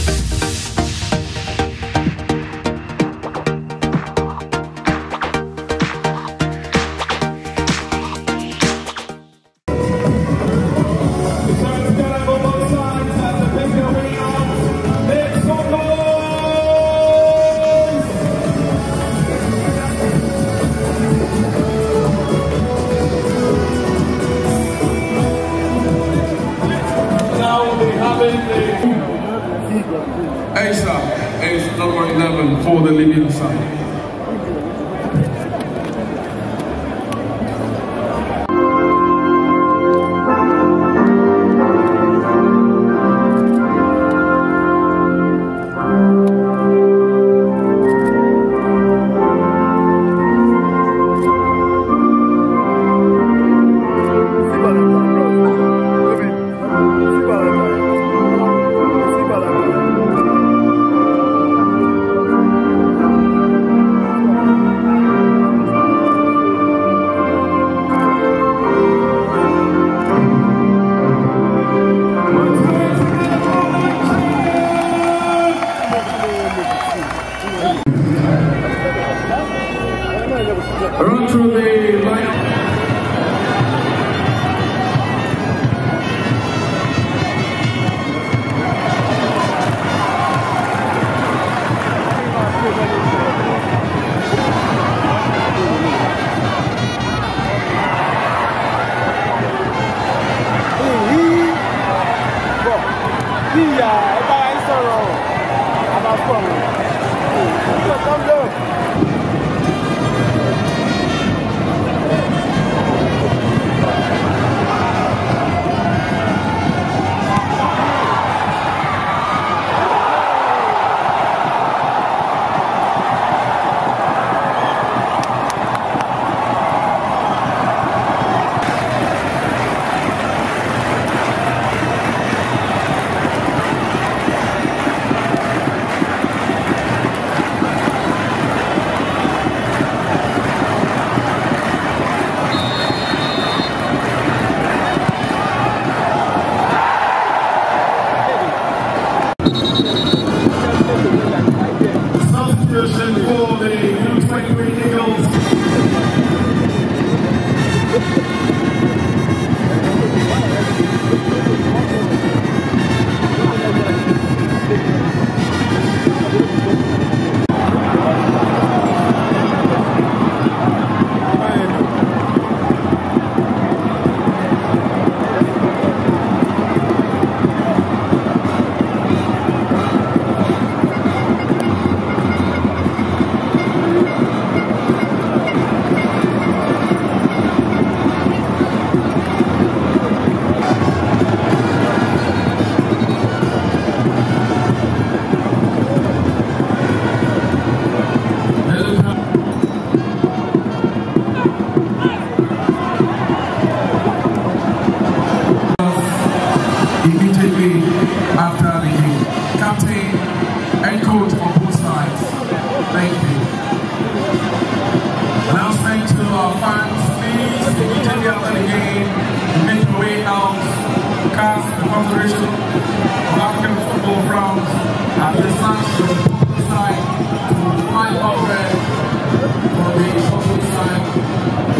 Is number 11 for the Libyan side. Run through the line. Substitution for the U-23 Eagles. Immediately after the game, captain and coach on both sides. Thank you. Announcement to our fans, please immediately after the game, make your way out, cast the Confederation of African Football France at the both side to 500 for the opposite side.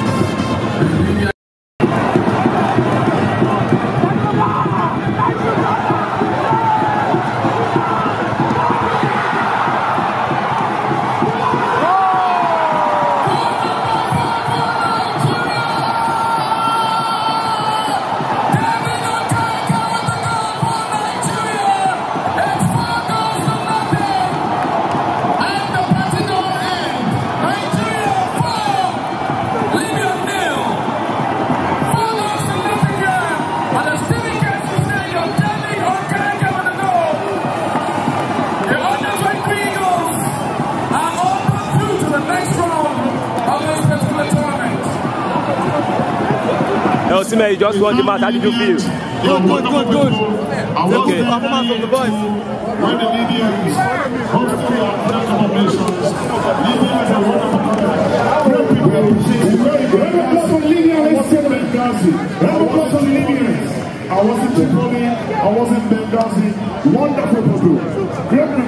Osimhen, you just won the match. How did you feel? Good. Okay. Performance of the boys. When the Libyans hosted our African nations, Libya is a wonderful country. Great people appreciate it. Round of applause for Libya, ladies and gentlemen. Round of applause for the Libyans. I was in Tripoli, I was in Benghazi. Wonderful people. Great